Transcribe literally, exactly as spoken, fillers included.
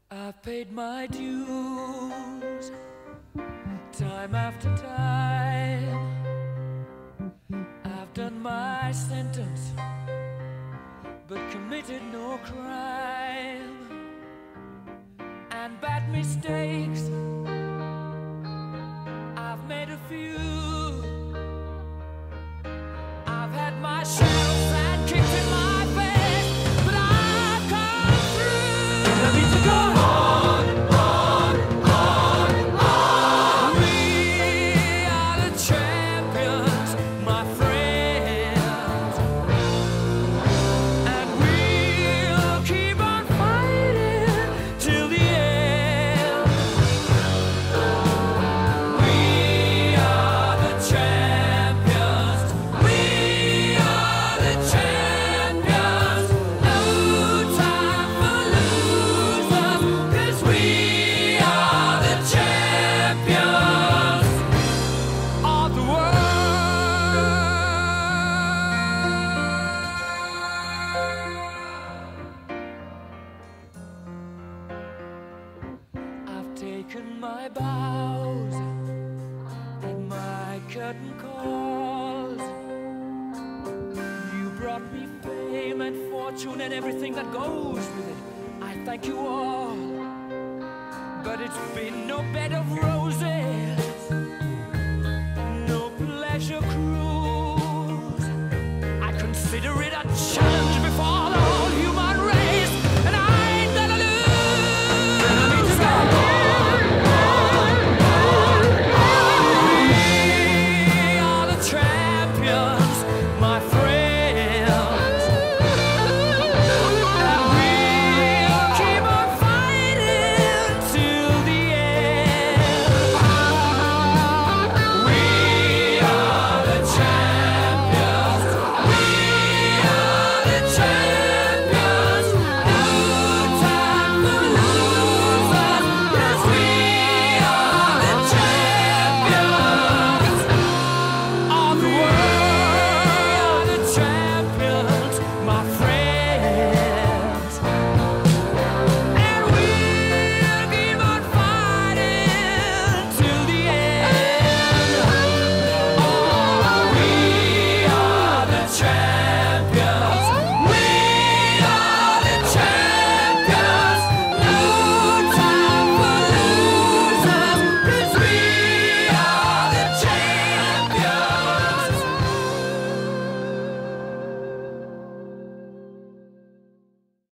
I've paid my dues time after time. I've done my sentence but committed no crime. And bad mistakes I've made a few. I've had my share of sand kicked in my face, but I've come through. I need to go on, on, on, on. We are the champions, my friends, and we'll keep on fighting till the end. We are the champions. We are the champions. No time for losers, 'cause we are the champions of the world. I've taken my bows and my curtain calls. You brought me fame and fortune and everything that goes with it. I thank you all, but it's been no bed of roses.